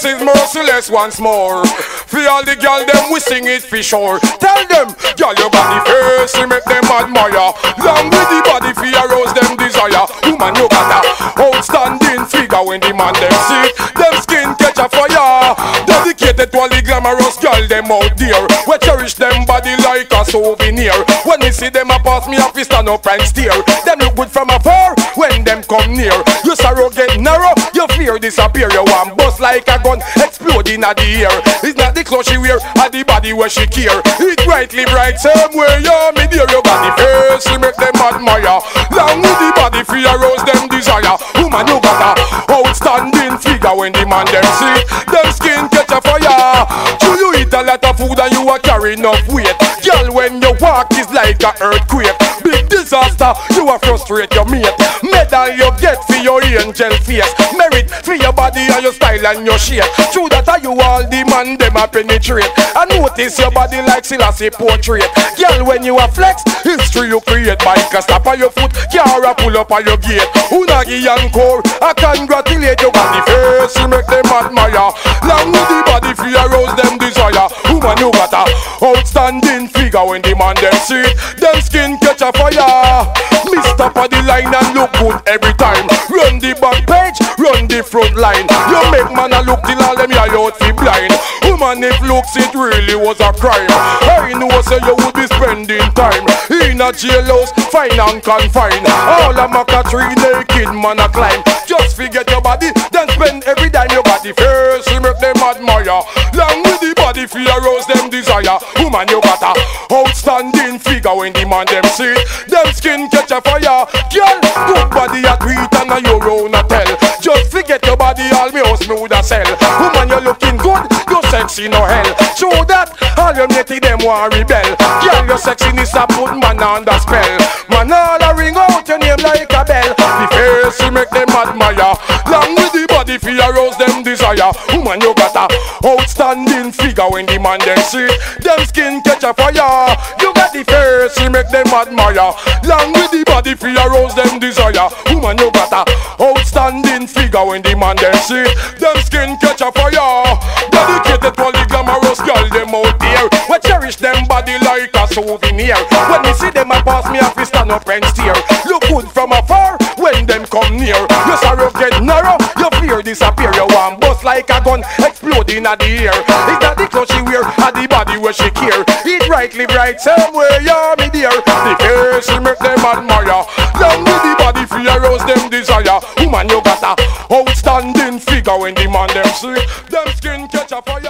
is merciless once more. For all the girl them we sing it for sure. Tell them, girl your body face, you make them admire. Long with the body for arouse them desire. Woman you got a outstanding figure when the man them see them skin catch a fire. Dedicated to all the glamorous girl them out there. We cherish them body like a souvenir. When we see them a pass me a fist stand up and stare. Them look good from afar when them come near. You sorrow get narrow, you fear disappear. You want bust like a gun exploding at the air. It's not the clothes she wear, or the body where she care. It brightly bright same way, yeah, me dear. You got the face, she make them admire. Long with the body, free arouse them desire. Woman, you got a outstanding figure when the man them see them skin catch a fire. Do you eat a lot of food and you are carrying enough weight? Girl, when you walk is like a earthquake. Big disaster, you are frustrate your mate. Medal you get for your angel face. Merit for your body and your style and your shape. True that are you all the man them a penetrate. I notice your body like Selassie portrait. Girl, when you are flex, history you create. Bike a stop on your foot, car a pull up on your gate. Unagi and core, I congratulate you. Got the face, you make them admire. Long with the body for arouse them desire. Woman, you got a outstanding figure when the man them see it. Them skin catch a fire. Mr. on the line and look good every time. Run the back page, run the front line. You make man a look till all them your out fi blind. Woman, if looks it really was a crime. I know say you would be spending time in a jailhouse, fine and confined. All a maca tree naked man a climb. Just forget your body, then spend every dime. You got the face, you make them admire. Long with the body, fi arouse them desire. Woman, you got a outstanding figure when the man them see it. Them skin catch a fire. Girl, good body a tweet and a your own a tell. Just forget your body, all me house me woulda sell. Woman, you looking good, you sexy no hell. Show that all your matey them want rebel. Girl, your sexiness a put man under spell. Man all a ring out your name like a bell. The face you make them admire. Long with the body fi arouse them desire. Woman, you got a outstanding figure when the man them see it. Them skin catch a fire. You got the face you make them admire. Long with the body fi arouse them desire. Woman, you got a outstanding figure when the man them see it. Them skin catch a fire. Dedicated to all the glamorous girl them out there. We cherish them body like a souvenir. When me see them I pass me a fist stand up and stare. Look good from afar when them come near. Your sorrow get narrow, your fear disappear. You want bust like a gun exploding at the air. It's not the clothes she wear, or the body where she care. It brightly bright same way, yeah me dear. The face she make them admire. Long with the body fi arouse them desire. Woman, you got a outstanding figure when the man them see them skin catch a fire.